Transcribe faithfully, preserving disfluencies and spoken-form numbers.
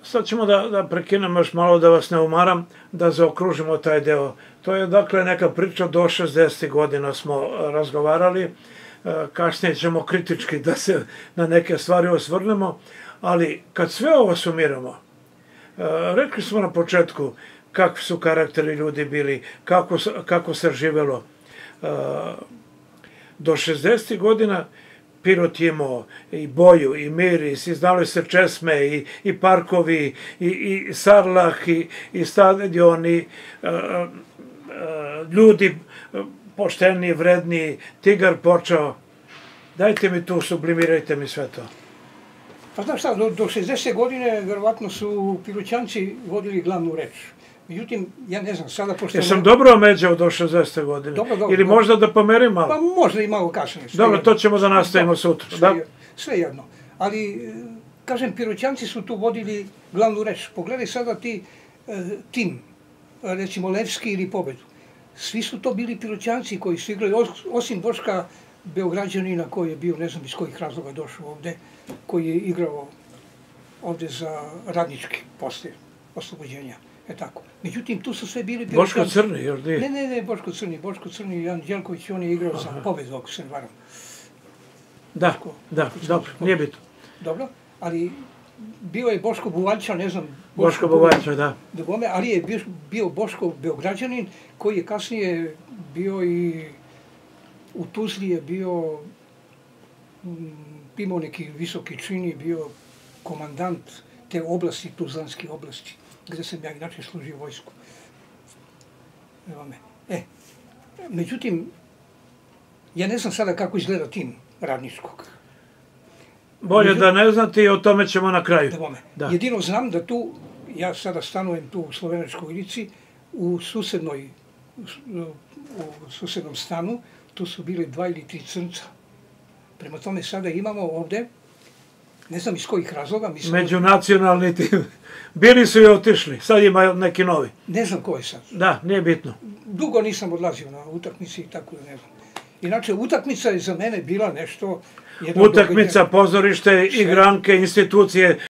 sad ćemo da prekinemo još malo, da vas ne umaram, da zaokružimo taj deo. To je dakle neka priča, do šezdesetih godina smo razgovarali, kasnije ćemo kritički da se na neke stvari osvrnemo, ali kad sve ovo sumiramo, rekli smo na početku kakvi su karakteri ljudi bili, kako se živelo. Do šezdesetih godina Pirot je imao i boju, i miris, i znali se česme, i parkovi, i sarlah, i stadion, i ljudi pošteni, vredni, tigar počeo. Dajte mi tu, sublimirajte mi sve to. Pa znaš šta, do šezdesetih godine verovatno su Piroćanci vodili glavnu reč. Međutim, ja ne znam, sada pošto... Jesam dobro omeđao do šezdesete godine? Dobro, dobro. Ili možda da pomerim malo? Pa možda i malo kasnije. Dobro, to ćemo da nastavimo sutra. Sve jedno. Ali, kažem, Piroćanci su tu vodili glavnu reč. Pogledaj sada ti tim, recimo Levski ili Pobedu. Svi su to bili Piroćanci koji su igrali, osim Boška Beograđanina koji je bio, ne znam iz kojih razloga došao ovde, koji je igrao ovde za radnički posle oslobođenja. E tako. Međutim, tu su sve bili Piroćanci. Boško Crni, još nije? Ne, ne, ne, Boško Crni. Boško Crni, Jan Đelković, on je igrao za Pobedu, ako se ne varam. Da, da, dobro, nije bitno. Dobro, ali bio je Boško Buvaljča, ne znam... Boško Buvaljča, da. Ali je bio Boško Beograđanin, koji je kasnije bio i u Tuzli je bio, imao neki visoki čin i bio komandant te oblasti, Tuzlanske oblasti, gde sam ja inače služio vojsku. E, međutim, ja ne znam sada kako izgleda tim radničkog. Bolje da ne znate i o tome ćemo na kraju. Jedino znam da tu, ja sada stanujem tu u Slovenačkoj ulici, u susednoj, u susednom stanu, tu su bili dva ili tri crnca. Prema tome sada imamo ovde, ne znam iz kojih razloga. Međunacionalni tim. Bili su i otišli, sad ima neki novi. Ne znam ko je sad. Da, nije bitno. Dugo nisam odlazio na utakmici i tako da ne znam. Inače, utakmica je za mene bila nešto... Utakmica, pozorište, igranke, institucije,